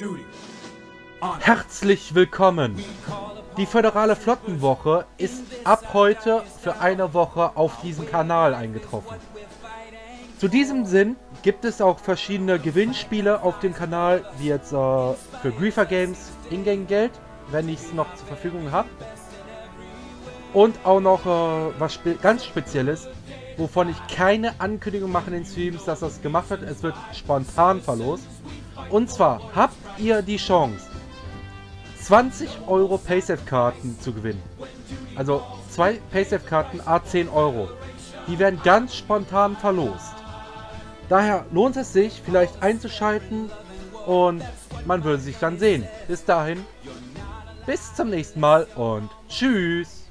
Herzlich willkommen! Die Föderale Flottenwoche ist ab heute für eine Woche auf diesen Kanal eingetroffen. Zu diesem Sinn gibt es auch verschiedene Gewinnspiele auf dem Kanal, wie jetzt für Griefer Games Ingame-Geld, wenn ich es noch zur Verfügung habe. Und auch noch was ganz Spezielles, wovon ich keine Ankündigung mache in den Streams, dass das gemacht wird. Es wird spontan verlost. Und zwar habt ihr die Chance, 20 Euro Paysafe-Karten zu gewinnen. Also 2 Paysafe-Karten à 10 Euro. Die werden ganz spontan verlost. Daher lohnt es sich, vielleicht einzuschalten und man würde sich dann sehen. Bis dahin, bis zum nächsten Mal und tschüss!